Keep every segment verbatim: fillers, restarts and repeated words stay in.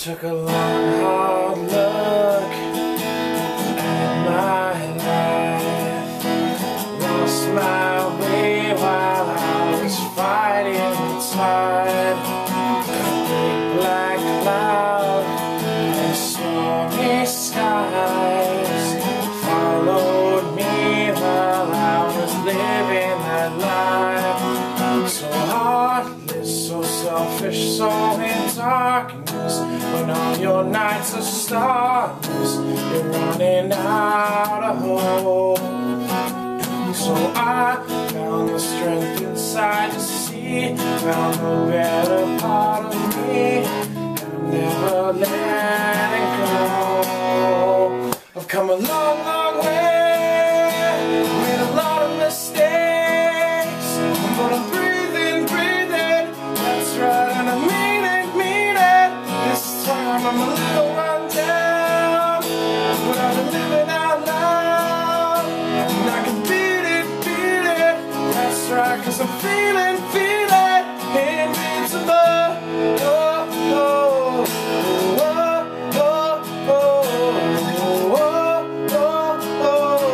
Took a long hard look at my life, lost my way while I was fighting the tide. A big black cloud and stormy skies followed me while I was living that life. So heartless, so selfish, so in darkness. When all your nights are starless, you're running out of hope. So I found the strength inside to see, found the better part of me, and I'm never letting go. I've come a long, long way, made a lot of mistakes, but I'm breathing, breathing, that's right, and I mean it, mean it. This time I'm a little run down, but I've been living out loud, and I can beat it, beat it, that's right, cause I'm feeling, feeling invincible. Oh, oh, oh, oh, oh, oh, oh,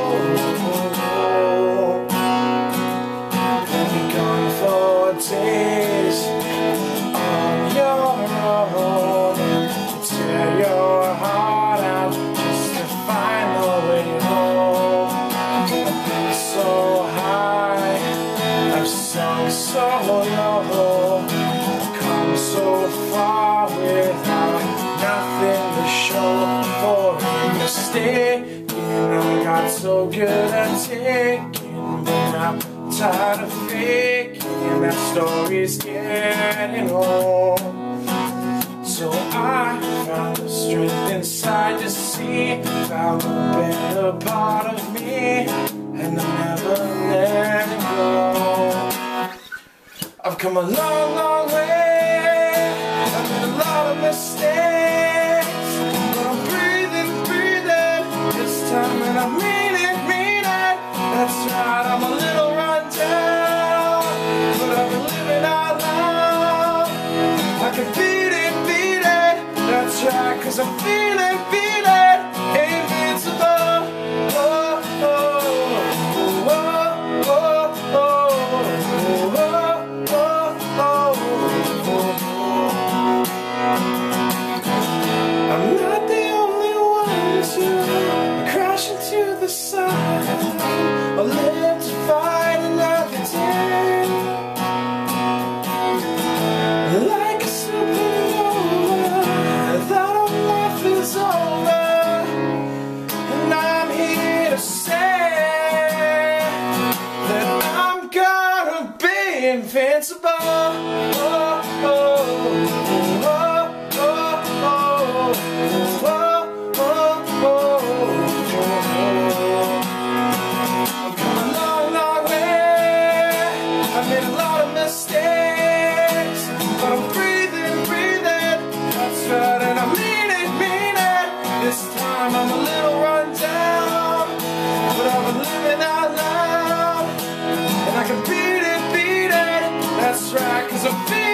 oh, oh. I'll be gone for days on your own, tear your heart out just to find the way home. I've been so high, I've sung so low, come so far without nothing to show for a mistake. I got so good at taking, but I'm tired of faking. That story's getting old. So I found the strength inside to see, found the better part of me, and I'm never letting go. I've come a long, long way, I've made a lot of mistakes, but I'm breathing, breathing this time, and I mean it, mean it. That's right, I'm a little run down, but I've been living out loud. I can beat it, beat it, that's right, cause I'm feeling, feeling invincible. Oh, oh, oh, oh, oh, oh, oh, oh. I'm not the only one to crash into the sun or live to fight another day. Like a supernova, that all life is over, and I'm here to say that I'm gonna be invincible. Oh, oh, oh, oh, oh, oh, oh, oh. I've come a long, long way, I've made a lot of mistakes, but I'm breathing, breathing, that's right, and I mean it, mean it. This time I'm a little run down, but I've been living out loud, and I can beat it, beat it, that's right, cause I'm feeling